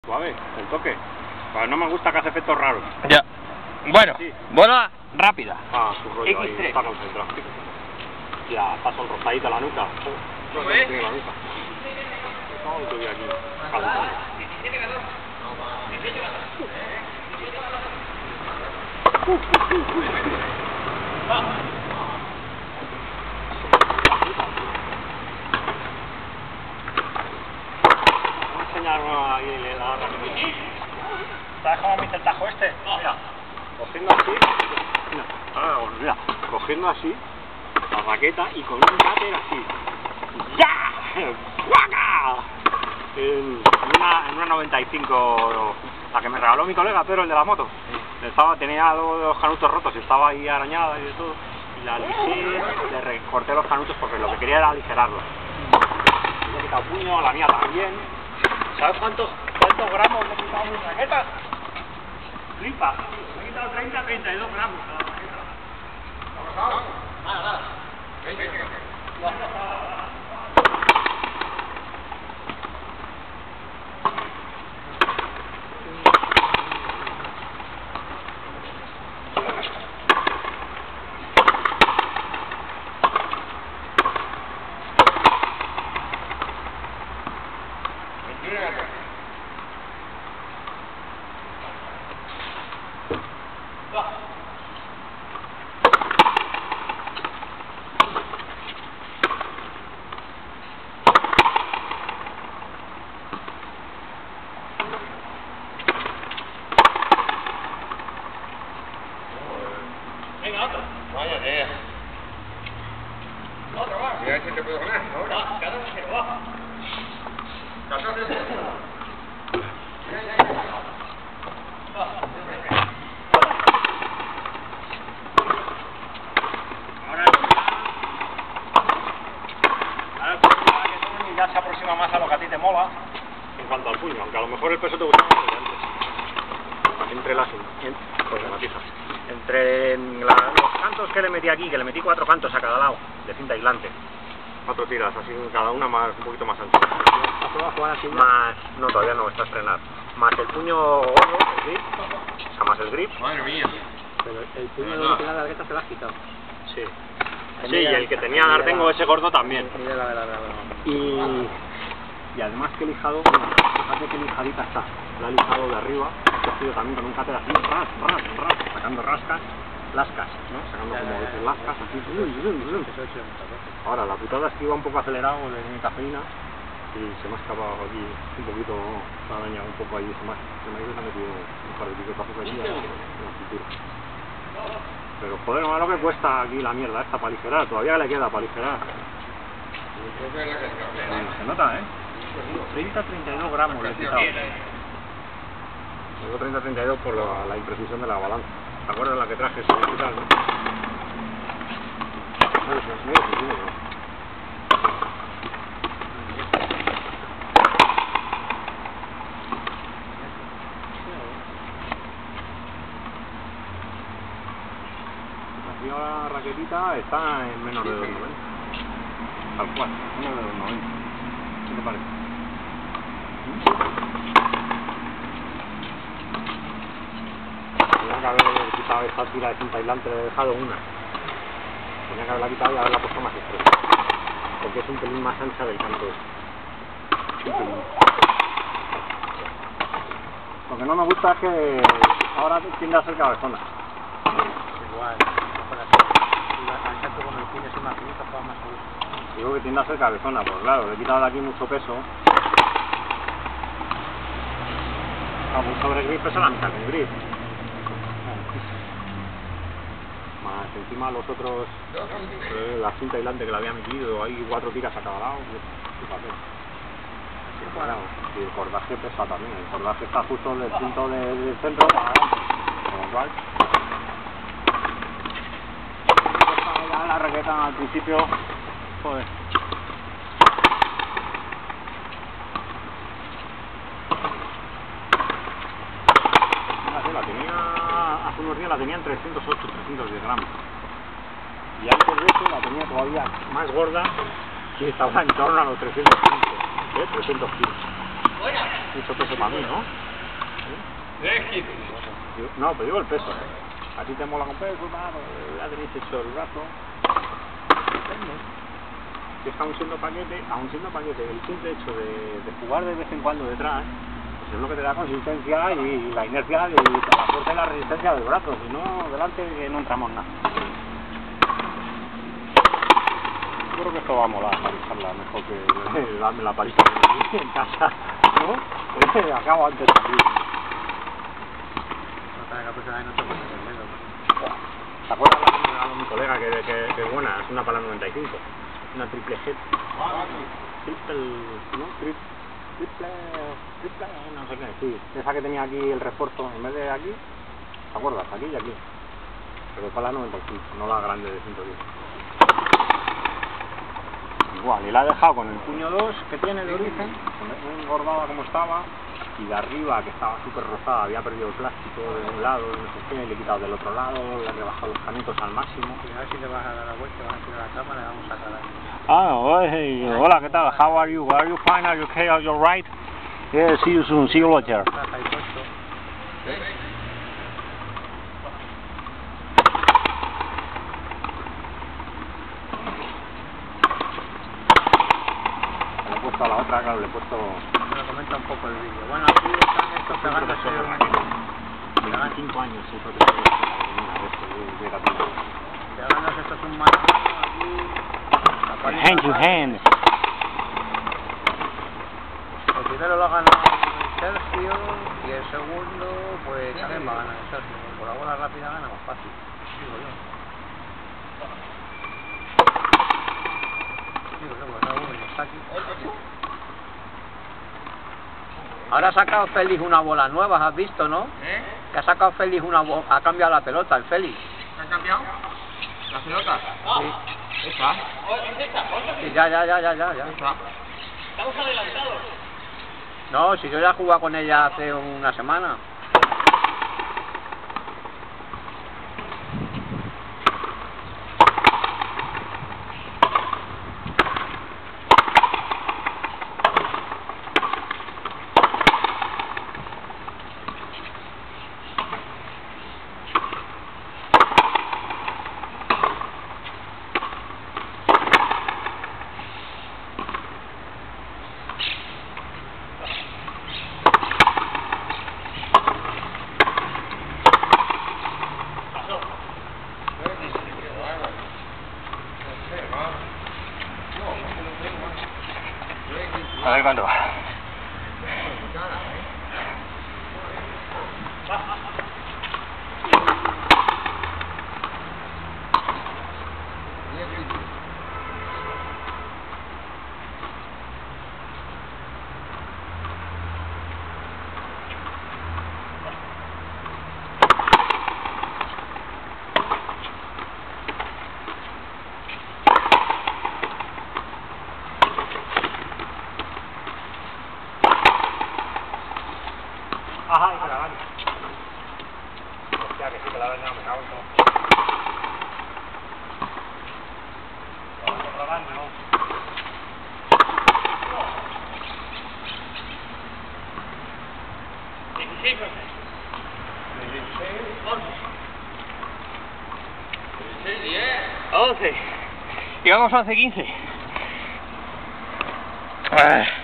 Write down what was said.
Suave, el toque. Pues no me gusta que hace efectos raros. Ya. Bueno, sí. bola rápida. Ah, su rollo X3. ahí, está concentrado. Ya, está sonrosadita la nuca. ¿Lo ves? Tiene la nuca. No, estoy aquí. Calentando. Vamos a enseñar ahí la raquetita. ¿Sabes cómo me hice el tajo este? Mira, cogiendo así, mira, cogiendo así la raqueta y con un váter así. ¡Ya! ¡Guaca! En una 95, la que me regaló mi colega Pedro, el de la moto. Tenía los canutos rotos y estaba ahí arañada y de todo. Y la alisé, le recorté los canutos porque lo que quería era aligerarlos. Le he quitado puño, a la mía también. ¿Sabes cuántos gramos le he quitado a mis raquetas? Flipa, me he quitado 32 gramos a la raqueta. Nada. Venga, otro. Vaya idea. Otro, va. Mira si te puedo ganar ahora. Va, 14, va. 14. Ahora el puño ya se aproxima más a lo que a ti te mola en cuanto al puño, aunque a lo mejor el peso te gusta más que antes. Entre las matizas. Entre los cantos que le metí aquí, que le metí 4 cantos a cada lado de cinta aislante. 4 tiras, así cada una más, un poquito más ancha. ¿Has probado a jugar así? Más, no, todavía no, está a estrenar. Más el puño gordo, el grip, o sea, más el grip. Madre mía. Pero el puño de la largueta se lo has quitado. Sí. Sí, y el que tenía Artengo, ese gordo también. Y además que he lijado, fíjate que lijadita está. La he lijado de arriba, he cogido también con un cáter así, sacando lascas, ¿no? Sacando como veces lascas, así. Ahora, la putada es que iba un poco acelerado de mi cafeína y se me ha escapado aquí un poquito, se ha dañado un poco ahí, se me ha ido y se ha metido un par de picotazos aquí en la cintura. Pero joder, no es lo que cuesta aquí la mierda esta para aligerar, todavía le queda para aligerar. Se nota, 30-32 gramos le he quitado. Digo 30-32 por la imprecisión de la balanza. ¿Te acuerdas la que traje ese digital, no? Es muy difícil, ¿no? La raquetita está en menos de 2,90. Tal cual, menos de 2,90. ¿Qué te parece? Tenía que haber quitado esta tira de cinta aislante, le he dejado una. Tenía que haberla quitado y haberla puesto más estrecha. Porque es un pelín más ancha del canto este. Un pelín. Lo que no me gusta es que ahora tiende a ser cabezona. Igual, con el pin es más finito, juega más seguro. Digo que tiende a ser cabezona, pues claro, le he quitado de aquí mucho peso. Un sobre grip pesa la mitad que el grip. Más encima los otros, la cinta aislante que le había metido, hay 4 tiras a cada lado. Y el cordaje pesa también, el cordaje está justo del punto del centro para adelante. Con lo cual, la raqueta al principio, joder. La tenía, hace unos días la tenía en 308, 310 gramos. Y antes de eso la tenía todavía más gorda y estaba en torno a los 315, 300 kilos. mucho peso para mí, ¿no? No, pero digo el peso, ¿eh? A ti te mola con peso, ya tenéis hecho el brazo. Que es aún siendo paquete, el simple hecho de jugar de vez en cuando detrás, pues es lo que te da consistencia y la inercia y la fuerza y la resistencia del brazo, si no, delante que no entramos nada. Yo creo que esto va a molar, para usarla mejor que darme la paliza en casa, ¿no? Acabo antes aquí. ¿Te acuerdas la que me regaló mi colega que es buena? Es una para la 95, una triple head. Triple, no sé qué, sí. Esa que tenía aquí el refuerzo, en vez de aquí, ¿te acuerdas? Aquí y aquí. Pero para la 95, no la grande de 110. Igual, y la he dejado con el puño 2 que tiene de origen, engordada como estaba, y de arriba, que estaba súper rozada, había perdido el plástico de un lado, no sé qué, le he quitado del otro lado, le he rebajado los canitos al máximo. A ver si te vas a dar la vuelta, vas a tirar la cámara y vamos a calar. Hey, hola, ¿qué tal? How are you? Are you fine? Are you okay? Are you right? Yeah, see you soon. See you later. Estás ahí puesto. Le he puesto a la otra, claro, le he puesto... Me comenta un poco el vídeo. Bueno, aquí están estos pegándose Llevan 5 años el profesor de Cataluña. pegándose estos un mano aquí. Hand to hand. El primero lo ha ganado Sergio y el segundo pues también va a ganar Sergio. Por la bola rápida gana más fácil, digo yo. Porque cada uno está aquí. Ahora ha sacado Félix una bola nueva, ¿has visto, no? Que ha sacado Félix una bola, ha cambiado la pelota, el Félix. ¿Ha cambiado? ¿La pelota? Sí. ¿Esta? Sí, ya. ¿Esta? Estamos adelantados. No, si yo ya he jugado con ella hace una semana. A ver cuánto va. Ajá, y que la daña. Hostia, que sí que la daña, me cago en todo. La daña, ¿no? Llegamos a 11:15.